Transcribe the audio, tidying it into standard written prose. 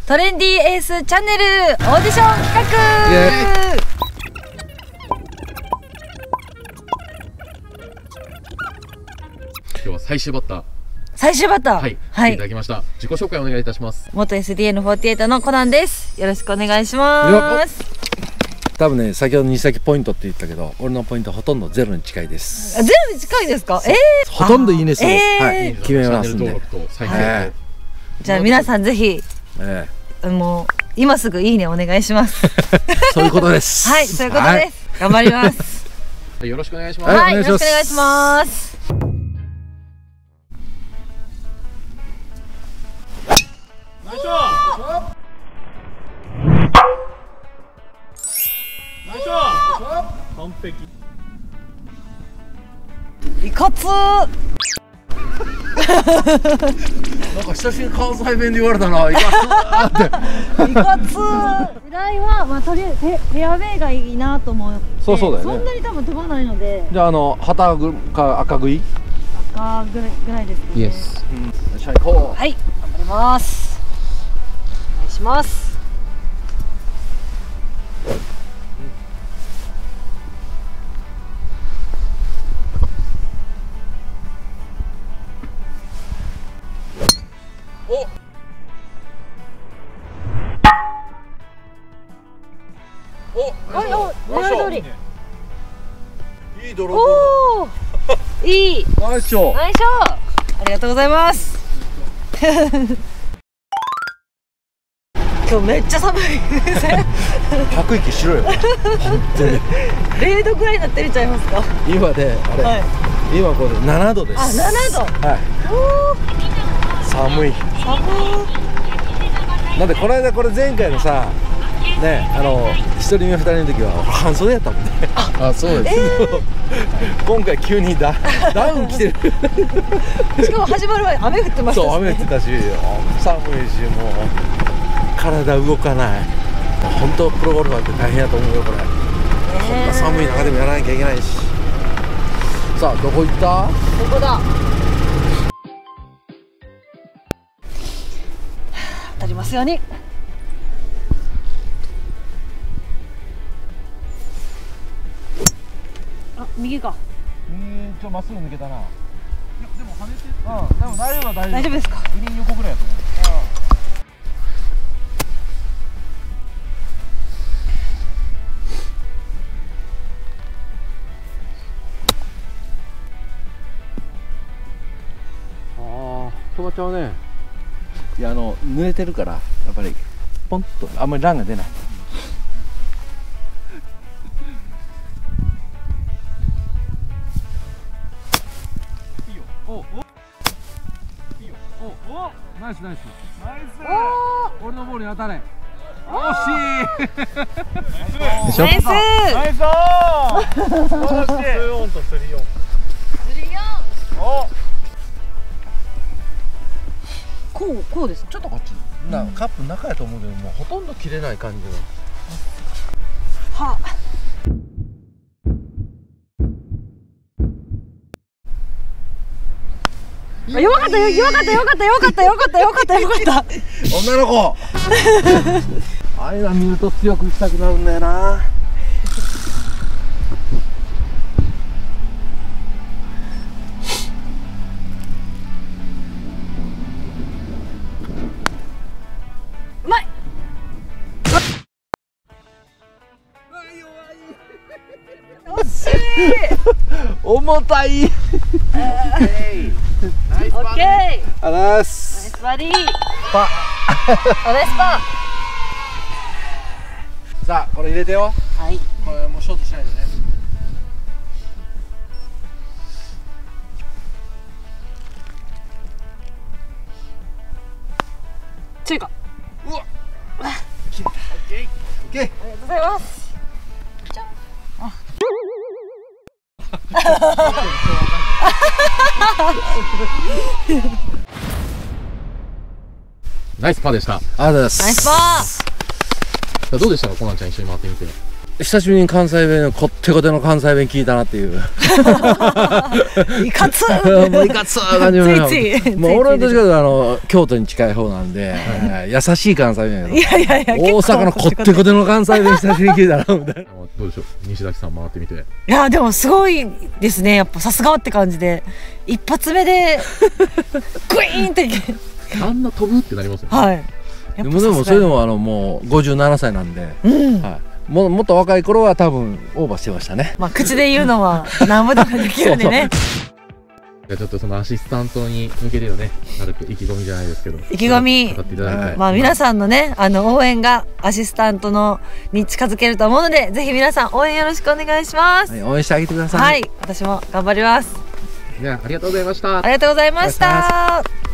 トレンディエースチャンネルオーディション企画。 今日は最終バッター。 はい、 来ていただきました。自己紹介お願いいたします。 元 SDN48 のコナンです。よろしくお願いします。 多分ね、先ほど西崎ポイントって言ったけど、俺のポイントほとんどゼロに近いです。 ゼロに近いですか？ ほとんどいいね数で、はい、決めますんで。 じゃあ皆さんぜひ、もう今すぐいいねお願いします。 そういうことです。 はい、そういうことです。頑張ります。 よろしくお願いします。 はい、よろしくお願いします。 ナイス完璧。 いかつー。 なんか久しぶりに関西弁で言われたな。いかつーって。 いかつー。狙いはまあとりあえずフェアウェイがいいなと思って。 そうだよね。 そんなに多分飛ばないので。 じゃあ旗か赤食い？ 赤ぐらいですね。 イエス。よっしゃ行こう。 はい、頑張ります。お願いします。狙い通り。 いいドロー。 おお、いい。 ナイスショー。 ナイスショー。ありがとうございます。今日めっちゃ寒い。 吐く息しろよ。本当に。 0度ぐらいになってるんちゃいますか。 今であれ、はい、今これ7度です。 あ、7度。 はい。寒い。なんでこの間これ前回のさ。ね、1人目2人目の時は半袖やったもんね。 あ、そうです。 今回急にダウン着てる。 しかも始まる前雨降ってましたしね。 そう、雨降ってたし、寒いし、もう体動かない。本当プロゴルファーって大変やと思うよこれ。こんな寒い中でもやらなきゃいけないし。さあ、どこ行った？ ここだ。当たりますように。右か。 右まっすぐ抜けたな。いやでも跳ねて。でも大丈夫は大丈夫。 大丈夫ですか。 グリーン横ぐらいやと思う。止まっちゃうね。いや濡れてるからやっぱりポンとあんまりランが出ない。ナイスナイスナイス。俺のボールに当たれ。惜しい。ナイスナイス。2オンと3オン。 こうです。ちょっとこっち。 カップの中やと思うけどもうほとんど切れない感じだ。は。よかったよ、よかったよかったよかったよかったよかったよかった。 女の子。ああいうの見ると強く打ちたくなるんだよな。 うまい。惜しい。 重たい。 オッケー。 あらす。 ナイスバディ。 パ。 ナイスパ。 さあ、これ入れてよ。 はい。 これもうショートしないでね。 中華。 うわ。切った。オッケー。オッケー。 ありがとうございます。じゃあ。 ナイスパーでした。 ありがとうございます。 ナイスパー。 どうでしたか、コナンちゃん一緒に回ってみて。 久しぶりに関西弁のこってこての関西弁聞いたなっていう。 いかつもういかつー感じも。 ついついもう俺のどっちかというと京都に近い方なんで、優しい関西弁やけど。 いやいやいや、 大阪のこってこての関西弁久しぶりに聞いたなみたいな。 どうでしょう、西崎さん回ってみて。 いやでもすごいですね、やっぱさすがって感じで、一発目でグイーンってあんな飛ぶってなりますよね。 はい。 でもそれでももう57歳なんで、はい、もっと若い頃は多分オーバーしてましたね。 まあ口で言うのは何もでもできるんでね。 ちょっとそのアシスタントに向けてのね、軽く意気込みじゃないですけど、 意気込み、まあ皆さんのね、応援がアシスタントに近づけると思うので、ぜひ皆さん応援よろしくお願いします。 はい、応援してあげてください。 はい、私も頑張ります。 じゃあ、ありがとうございました。 ありがとうございました。